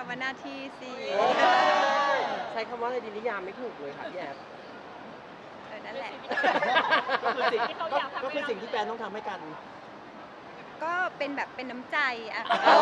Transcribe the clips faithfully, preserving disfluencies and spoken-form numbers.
ำว่าหน้าที่สิใช้คำว่าอะไรดีนิยามไม่ถูกเลยค่ะพี่แอฟเออนั่นแหละก็คือสิ่งก็คือสิ่งที่แฟนต้องทำให้กันก็เป็นแบบเป็นน้ำใจอะ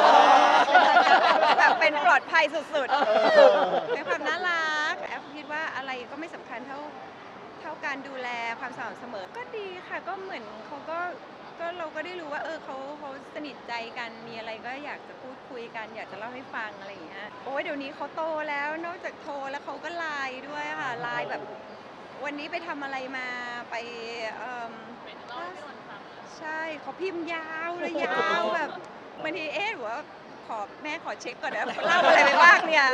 แบบเป็นปลอดภัยสุดๆเป็นความน่ารักแอฟคิดว่าอะไรก็ไม่สำคัญเท่าเท่าการดูแลความสม่ำเสมอก็ดีค่ะก็เหมือนเขาก็ก็เราก็ได้รู้ว่าเออเขาเขาสนิทใจกันมีอะไรก็อยากจะพูดคุยกันอยากจะเล่าให้ฟังอะไรอย่างเงี้ยโอ้ยเดี๋ยวนี้เขาโตแล้วนอกจากโทรแล้วเขาก็ไลน์ด้วยค่ะไลน์แบบวันนี้ไปทำอะไรมาไปเอ่อใช่เขาพิมพ์ยาวเลยยาวแบบบางทีเอ๊ะหรือว่าขอแม่ขอเช็คก่อนนะเล่าอะไรไปบ้างเนี่ย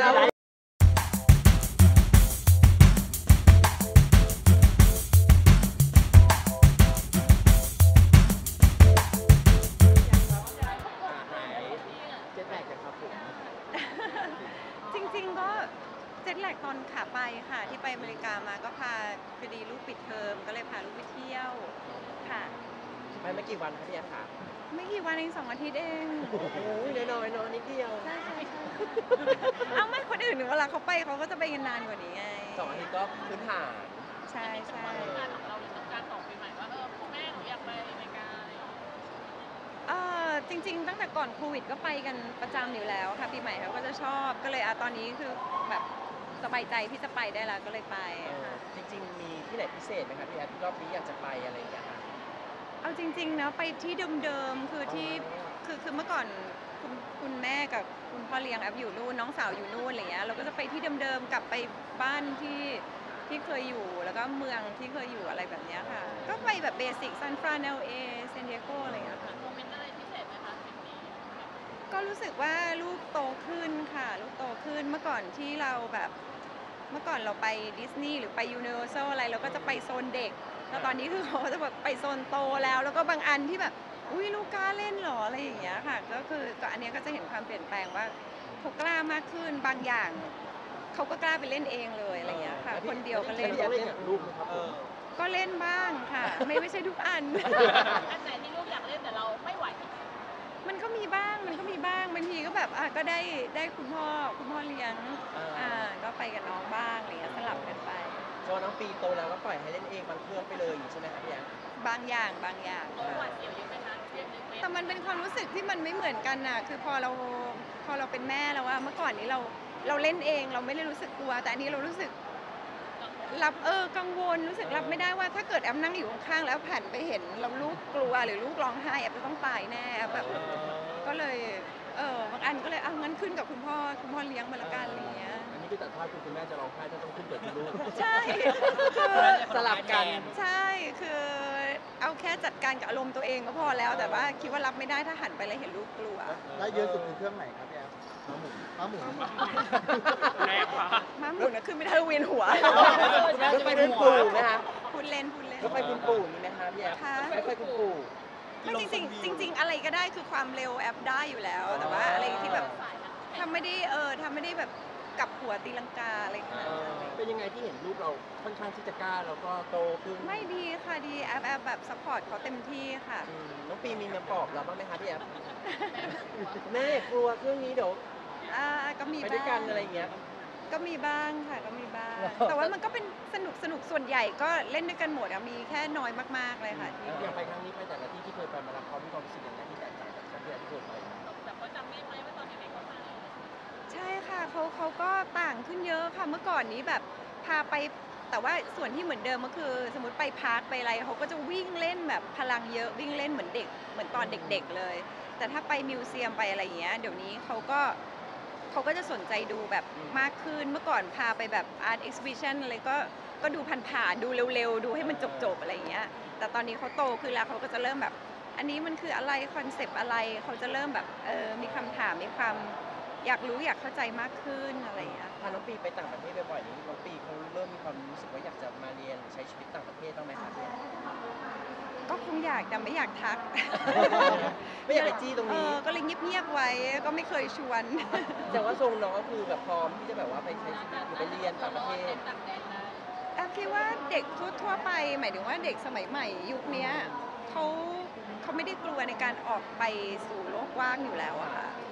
จริงๆก็เจ็ตแลกตอนขาไปค่ะที่ไปอเมริกามาก็พาพอดีลูกปิดเทอมก็เลยพาลูกไปเที่ยวค่ะไปไม่กี่วันคะพี่แอฟค่ะไม่กี่วันเองสองอาทิตย์เองโอ้โหน้อยๆน้อยนิดเดียวใช่ใช่ใช่เอาไม่คนอื่นเวลาเขาไปเขาก็จะไปกันนานกว่านี้ไงสองอาทิตย์ก็พื้นฐานใช่ใช่การของเราต้องการตอบปีใหม่ว่าเออคุณแม่หนูอยากไปอเมริกาเออจริงๆตั้งแต่ก่อนโควิดก็ไปกันประจำอยู่แล้วค่ะปีใหม่เขาก็จะชอบก็เลยอะตอนนี้คือแบบสบายใจที่จะไปได้แล้วก็เลยไปค่ะจริงๆมีที่ไหนพิเศษไหมคะพี่แอฟรอบนี้อยากจะไปอะไรอย่างเงี้ยค่ะเอาจริงๆนะไปที่เดิมๆคือที่คือคือเมื่อก่อนคุณคุณแม่กับคุณพ่อเลี้ยงแอฟอยู่นู่นน้องสาวอยู่นู่นอะไรเงี้ยเราก็จะไปที่เดิมๆกลับไปบ้านที่ที่เคยอยู่แล้วก็เมืองที่เคยอยู่อะไรแบบนี้ค่ะก็ไปแบบเบสิกซันฟรานเอลเอเซนดิเอโกอะไรเงี้ยค่ะโมเมนต์อะไรพิเศษไหมคะทริปนี้ก็รู้สึกว่าลูกโตขึ้นค่ะลูกโตขึ้นเมื่อก่อนที่เราแบบเมื่อก่อนเราไปดิสนีย์หรือไปยูนิเวอร์แซลอะไรเราก็จะไปโซนเด็กแล้วตอนนี้คือเขาจะแบบไปโซนโตแล้วแล้วก็บางอันที่แบบอุ้ยลูกกล้าเล่นหรออะไรอย่างเงี้ยค่ะก็คือก็อันนี้ก็จะเห็นความเปลี่ยนแปลงว่าเขากล้ามากขึ้นบางอย่างเขาก็กล้าไปเล่นเองเลยอะไรอย่างเงี้ยค่ะคนเดียวก็เล่นเล่นกับลูกนะครับก็เล่นบ้างค่ะไม่ไม่ใช่ทุกอันอันไหนที่ลูกอยากเล่นแต่เราไม่ไหวมันก็มีบ้างมันก็มีบ้างบางทีก็แบบอ่ะก็ได้ได้คุณพ่อคุณพ่อเลี้ยงอ่าก็ไปกับน้องบ้างอะไรเงี้ยสลับกันไปโซน้องปีโตแล้วก็ปล่อยให้เล่นเองบางเครื่องไปเลยอยู่ใช่ไหมคะพี่แอฟบางอย่างบางอย่างหวาดเสียวอยู่ไหมคะแต่มันเป็นความรู้สึกที่มันไม่เหมือนกันน่ะคือพอเราพอเราเป็นแม่แล้วว่าเมื่อก่อนนี้เราเราเล่นเองเราไม่ได้รู้สึกกลัวแต่อันนี้เรารู้สึกรับเออกังวลรู้สึกรับไม่ได้ว่าถ้าเกิดแอมนั่งอยู่ข้างๆแล้วผ่านไปเห็นเราลูกกลัวหรือลูกร้องไห้แอมจะต้องตายแน่แบบก็เลยเออบางอันก็เลยเอางั้นขึ้นกับคุณพ่อคุณพ่อเลี้ยงมาละกันอะไรเงี้ยอันนี้คือแต่ถ้าคุณแม่จะร้องไห้ถ้าต้องขึ้นเกิดคุณลูกใช่คือสลับกันใช่คือเอาแค่จัดการกับอารมณ์ตัวเองก็พอแล้วแต่ว่าคิดว่ารับไม่ได้ถ้าหันไปแล้วเห็นลูกกลัวได้เยอะสุดคือเครื่องไหนครับพี่แอฟม้าหมุนม้าหมุนแรงกว่าม้าหมุนนะคือไม่ได้เวียนหัวรถไฟคุณปู่ไหมคะพูดเล่นพูดเล่นรถไฟคุณปู่มีไหมคะพี่แอฟรถไฟคุณปู่ไม่จริงจริงจริงอะไรก็ได้คือความเร็วแอปได้อยู่แล้วแต่ว่าอะไรที่แบบทำไม่ได้เออทำไม่ได้แบบกับหัวตีลังกาอะไรขนาดนั้นเป็นยังไงที่เห็นลูกเราค่อนข้างที่จะกล้าแล้วก็โตขึ้นไม่ดีค่ะดีแอปแอปแบบซัพพอร์ตเขาเต็มที่ค่ะน้องปีมีมาปอบเราบ้างไหมคะพี่แอฟแม่กลัวเครื่องนี้เดี๋ยวอ่าก็มีไปด้วยกันอะไรเงี้ยก็มีบ้างค่ะก็มีบ้างแต่ว่ามันก็เป็นสนุกสนุกส่วนใหญ่ก็เล่นด้วยกันหมดมีแค่น้อยมากๆเลยค่ะที่อย่างไปครั้งนี้ไปแต่ละที่ที่เคยไปมาแล้วเขามีความรู้สึกอย่างไรที่แตกต่างจากครั้งที่เคยไปแต่เขาจำได้ไหมว่าตอนเด็กๆเขาไปใช่ค่ะเขาเขาก็ต่างขึ้นเยอะค่ะเมื่อก่อนนี้แบบพาไปแต่ว่าส่วนที่เหมือนเดิมก็คือสมมติไปพาร์คไปอะไรเขาก็จะวิ่งเล่นแบบพลังเยอะวิ่งเล่นเหมือนเด็กเหมือนตอนเด็กๆเลยแต่ถ้าไปมิวเซียมไปอะไรอย่างเงี้ยเดี๋ยวนี้เขาก็เขาก็จะสนใจดูแบบมากขึ้นเมื่อก่อนพาไปแบบอาร์ตเอ็กซิบิชันอะไรก็ก็ดูผ่านๆดูเร็วๆดูให้มันจบๆอะไรอย่างเงี้ยแต่ตอนนี้เขาโตขึ้นแล้วเขาก็จะเริ่มแบบอันนี้มันคืออะไรคอนเซปต์อะไรเขาจะเริ่มแบบเออมีคำถามมีความอยากรู้อยากเข้าใจมากขึ้นอะไรอย่างเงี้ยพาน้องปีไปต่างประเทศบ่อยๆนี้น้องปีเขาเริ่มมีความรู้สึกว่าอยากจะมาเรียนใช้ชีวิตต่างประเทศต้องไหมคะก็คงอยากแต่ไม่อยากทักไม่อยากไปจี้ตรงนี้ก็เลยเงียบๆไว้ก็ไม่เคยชวนแต่ว่าทรงน้องก็คือแบบพร้อมที่จะแบบว่าไปใช้ชีวิตหรือไปเรียนต่างประเทศแอบคิดว่าเด็กทั่วไปหมายถึงว่าเด็กสมัยใหม่ยุคนี้เขาเขาไม่ได้กลัวในการออกไปสู่โลกกว้างอยู่แล้วอะค่ะแล้ว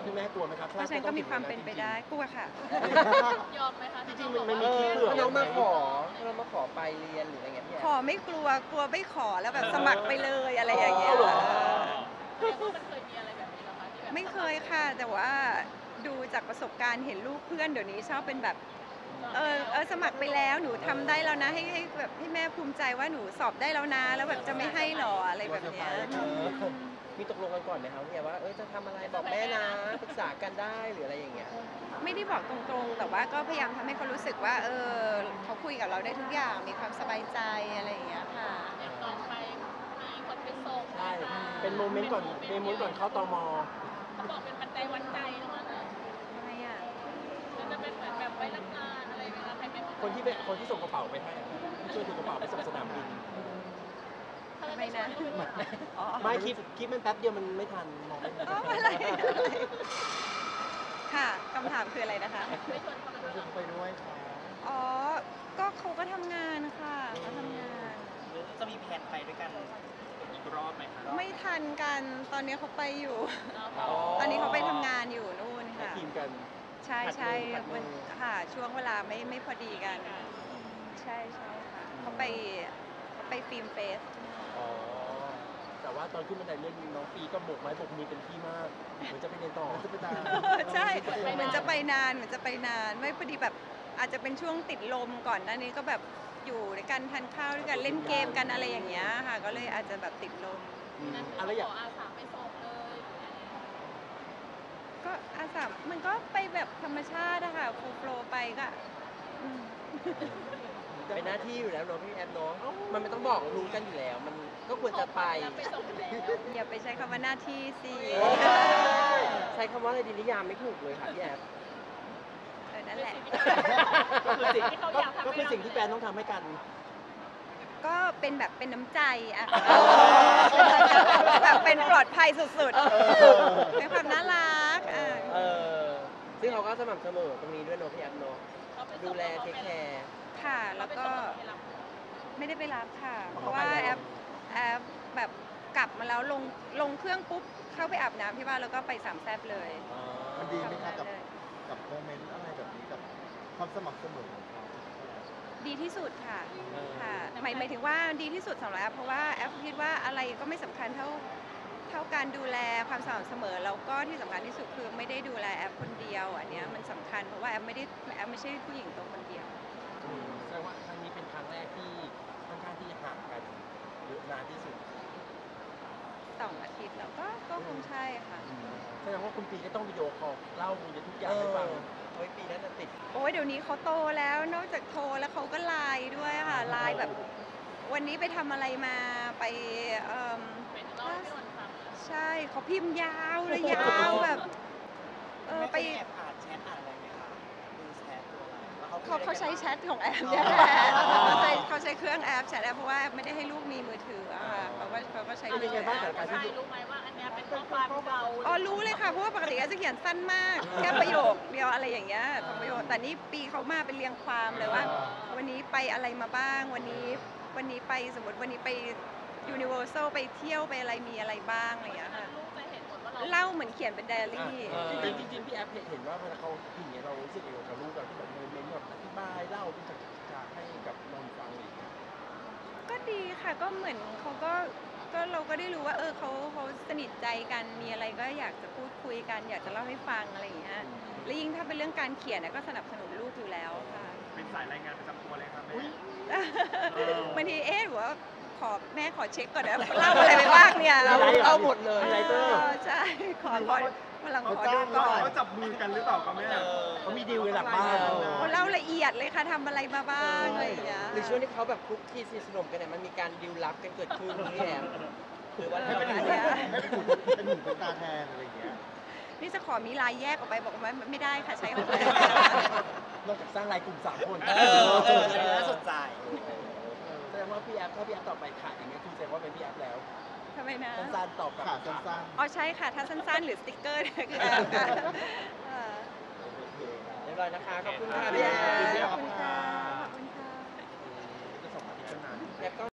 พี่แม่กลัวไหมครับเพราะฉะนั้นก็มีความเป็นไปได้กลัวค่ะยอมไหมคะจริงๆมันมันเอมีอคิดเผื่อถ้าน้องมาขอถ้าน้องมาขอไปเรียนหรืออะไรเงี้ยพี่แอขอฟไม่กลัวกลัวไม่ขอแล้วแบบสมัครไปเลยอะไรอย่างเงี้ยอ๋อเหรอเรียกว่ามันเคยมีอะไรแบบนี้เหรอคะที่แบบไม่เคยค่ะ แต่ว่าดูจากประสบการณ์เห็นลูกเพื่อนเดี๋ยวนี้ชอบเป็นแบบเออเออสมัครไปแล้วหนูทำได้แล้วนะให้ให้แบบให้แม่ภูมิใจว่าหนูสอบได้แล้วนะแล้วแบบจะไม่ให้หรออะไรแบบเนี้ยเออมีตกลงกันก่อนไหมครับพี่แอฟว่าเออจะทำอะไรบอกแม่นะปรึกษากันได้หรืออะไรอย่างเงี้ยไม่ได้บอกตรงๆ แต่ว่าก็พยายามทำให้เขารู้สึกว่า เออเขาคุยกับเราได้ทุกอย่างมีความสบายใจอะไรอย่างเงี้ยค่ะอย่างตอนไปมีคนไปส่งใช่เป็นโมเมนต์ก่อนเป็นโมเมนต์ก่อนเข้าตมเขาบอกเป็นปัจจัยวัดใจตรงนั้นเลยทำไมอ่ะมันจะเป็นเหมือนแบบไว้รับงานอะไรเวลาใครไปคนที่เป็นคนที่ส่งกระเป๋าไปให้ที่ช่วยถือกระเป๋าไปส่งสนามบินถ้าเราทำไมได้ชวนะนก็ไม่รู้อ๋อไม่คลิปคลิปมันแป๊บเดียวมันไม่ทันมองไม่ทันอ๋ออะไรอะไรค่ะคำถามคืออะไรนะคะไม่ชวนเขาไปด้วยเหรอไปด้วยค่ะอ๋อ ก็เขาก็ทำงานค่ะเขาทำงานหรือจะมีแผนไปด้วยกันอีกรอบไหมคะไม่ทันกัน ตอนนี้เขาไปอยู่อ๋อตอนนี้เขาไปทำงานอยู่นู่นค่ะทีมกันใช่ใช่ผัดมือผัดมือมันค่ะ ช่วงเวลาไม่ไม่พอดีกัน ใช่ใช่ค่ะเขาไปเขาไปฟิล์มเฟสอ๋อ แต่ว่าตอนขึ้นบันไดเลื่อนน้องปีก็โบกไม้โบกมือเป็นที่มาก เหมือนจะไปเรียนต่อจะไปตามใช่เหมือนจะไปนานเหมือนจะไปนาน ไม่พอดีแบบอาจจะเป็นช่วงติดลมก่อนหน้านี้ก็แบบอยู่ด้วยกันทานข้าวด้วยกันเล่นเกมกันอะไรอย่างเงี้ยค่ะ ก็เลยอาจจะแบบติดลมนั่นคืออะไรเขาอย่าของ อาสาไปส่งเลยหรือยังไงก็อาสามันก็ไปแบบธรรมชาติอะค่ะฟูลโฟลไปก็อืมเป็นหน้าที่อยู่แล้วเนาะพี่แอฟเนาะมันไม่ต้องบอกรู้กันอยู่แล้ว มันก็ควรจะไปแล้วไปส่งแล้วอย่าไปใช้คำว่าหน้าที่สิใช้คำว่าอะไรดีนิยามไม่ถูกเลยค่ะพี่แอฟเออนั่นแหละก็คือสิ่งที่เขาก็อยากทำก็คือสิ่งที่แฟนต้องทำให้กันก็เป็นแบบเป็นน้ำใจอะแบบเป็นปลอดภัยสุดๆเป็นความน่ารักอ่ะเออซึ่งเขาก็สม่ำเสมอตรงนี้ด้วยเนาะพี่แอฟเนาะเขาไปส่งดูแลเทคแคร์ค่ะแล้แล้ว วก็ก็ ไม่ได้ไปรับค่ะ เพราะว่าแอปแอปแบบกลับมาแล้วลงลงเครื่องปุ๊บ เข้าไปอาบน้ำที่บ้านแล้วก็ไปสามแซ่บเลยมันดีไหมคะทำงานกับเลยกับโมเมนต์อะไรแบบนี้กับความสม่ำเสมอของเขาดีที่สุดค่ะค่ะหมายหมายถึงว่าดีที่สุดสำหรับแอปเพราะว่าแอปคิดว่าอะไรก็ไม่สำคัญเท่าเท่าการดูแลความสม่ำเสมอแล้วก็ที่สำคัญที่สุดคือไม่ได้ดูแลแอปคนเดียวอันเนี้ยมันสำคัญเพราะว่าแอปไม่ได้แอปไม่ใช่ผู้หญิงตัวคนเดียวแสดงว่าครั้งนี้เป็นครั้งแรกที่ค่อนข้างที่จะห่างกันเยอะนานที่สุดสองอาทิตย์แล้วก็ก็คงใช่ค่ะแสดงว่าคุณปีก็ต้องวิดีโอคอลเล่าทุกอเอย่างให้ฟังอเฮ้ยปีนั้นน่ะติดโอ้ยเดี๋ยวนี้เขาโตแล้วนอกจากโทรแล้วเขาก็ไลน์ด้วยค่ะไลน์แบบวันนี้ไปทำอะไรมาไปเอ่มเป็นเล่าให้พี่วันฟังใช่เขาพิมพ์ยาวเลยยาวแบบเออไปม่เคยแอบอ่านแชทอ่านอะไรไหมคะดูแชทดูอะไรแล้วเขาเขาใช้คุยแชอะไรกันทของแอปเนี่ยแหละเขาใช้เขาใช้เครื่องแอปแชทแอปเพราะว่าแอปไม่ได้ให้ลูกมีมือถืออะค่ะเขาก็เขาก็ใช้เป็นยังไงบ้างกับใช่รู้ไหมว่าอันเนี้ยเป็นข้อความเก่าอ๋อรู้เลยค่ะเพราะว่าปกติแอปจะเขียนสั้นมากแค่ประโยคเดียวอะไรอย่างเงี้ยสองประโยคแต่นี่ปีเขามาเป็นเรียงความเลยว่า วันนี้ไปอะไรมาบ้าง วันนี้วันนี้ไปสมมติวันนี้ไปยูนิเวอร์แซลไปเที่ยวไปอะไรมีอะไรบ้างอะไรอย่างเงี้ยค่ะลูกจะเห็นหมดว่าเราเล่าเหมือนเขียนเป็นไดอารี่จริงๆจริงๆพี่แอฟเห็นว่าเวลาเขาพิมพ์อย่างเงี้ยเรารู้สึกยังไงกับลูกเราที่แบบโมเมนต์แบบอธิบายเล่าเป็นฉากๆให้กับนนท์ฟังอะไรอย่างเงี้ยก็ดีค่ะก็เหมือนเขาก็ก็เราก็ได้รู้ว่าเออเขาเขาสนิทใจกันมีอะไรก็อยากจะพูดคุยกัน อยากจะเล่าให้ฟังอะไรอย่างเงี้ยและยิ่งถ้าเป็นเรื่องการเขียนนะก็สนับสนุนลูกอยู่แล้วค่ะเป็นสายรายงานประจำตัวเลยครับแม่บางทีเอ๊ะหรือว่าขอแม่ขอเช็คก่อนนะเล่าอะไรไปบ้างเนี่ยเราเอาหมดเลยไลเตอร์อใช่ขอขอวันหลังขอดูก่อนเขาจับมือกันหรือเปล่าครับแม่เขามีดีลกันหลังบ้านเขาเล่าละเอียดเลยค่ะทำอะไรมาบ้างอะไรอย่างเงี้ยหรือช่วงที่เขาแบบคลุกคลีสนิทสนมกันเนี่ยมันมีการดิวลับกันเกิดขึ้นพี่แอฟหรือว่าให้เป็นหูเออให้เป็นหูเป็นหูเป็นตาแทนอะไรอย่างเงี้ยนี่จะขอมีลายแยกออกไปบอกว่าไม่ได้ค่ะใช้ของแม่นอกจากสร้างรายกลุ่มสามคนเออเอออันนี้น่าสนใจแสดงว่าพี่แอฟถ้าพี่แอฟต่อไปขาดอย่างเงี้ยคือแสดงว่าเป็นพี่แอฟแล้วทำไมนะสั้นๆตอบกลับขาสั้นอ๋อใช่ค่ะ ถ้าสั้นๆ หรือสติ๊กเกอร์เนี่ยคือแอบค่ะเออเรียบร้อยนะคะขอบคุณค่ะพี่แอฟขอบคุณค่ะขอบคุณค่ะจะส่งมาที่ขนาดแอฟก็